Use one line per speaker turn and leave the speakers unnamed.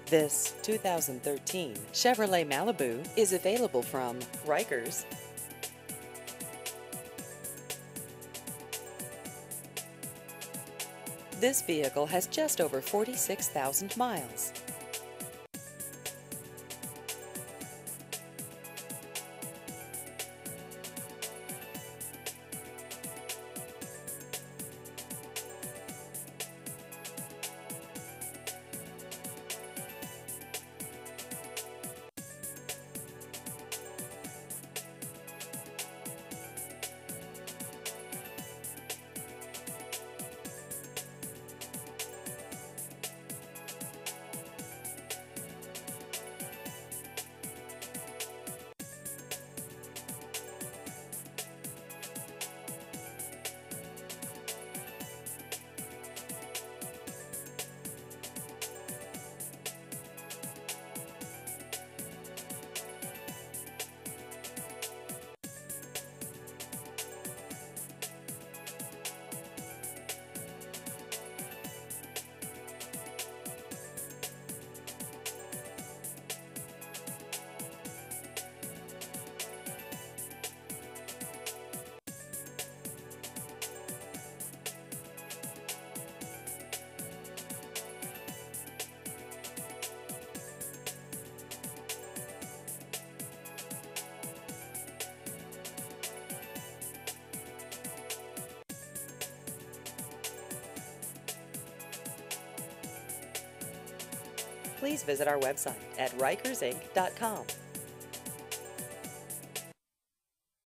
This 2013 Chevrolet Malibu is available from Rikers. This vehicle has just over 46,000 miles. Please visit our website at rikersinc.com.